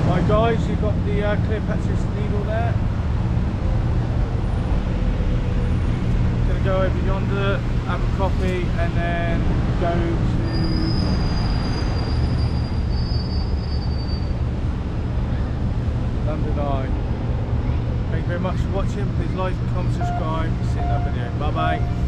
Right guys, you've got the Cleopatra's needle there. Gonna go over yonder, have a coffee, and then go to London Eye. Thank you very much for watching. Please like, comment, subscribe, see you in another video. Bye bye.